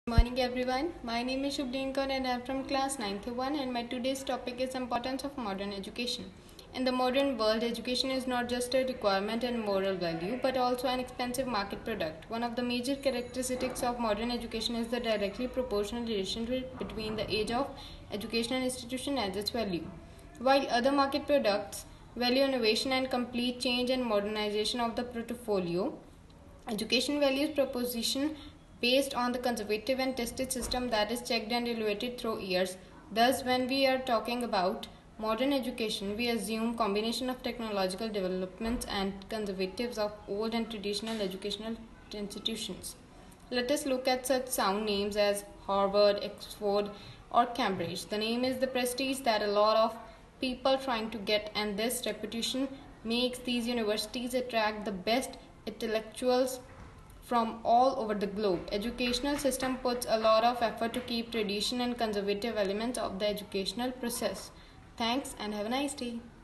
Good morning everyone. My name is Shubhlin Kaur and I am from class 9th 1 and my today's topic is importance of modern education. In the modern world, education is not just a requirement and moral value but also an expensive market product. One of the major characteristics of modern education is the directly proportional relationship between the age of educational institution and its value. While other market products value innovation and complete change and modernization of the portfolio, education values proposition based on the conservative and tested system that is checked and evaluated through years. Thus, when we are talking about modern education, we assume combination of technological developments and conservatives of old and traditional educational institutions. Let us look at such sound names as Harvard, Oxford, or Cambridge. The name is the prestige that a lot of people trying to get, and this reputation makes these universities attract the best intellectuals from all over the globe. Educational system puts a lot of effort to keep tradition and conservative elements of the educational process. Thanks and have a nice day.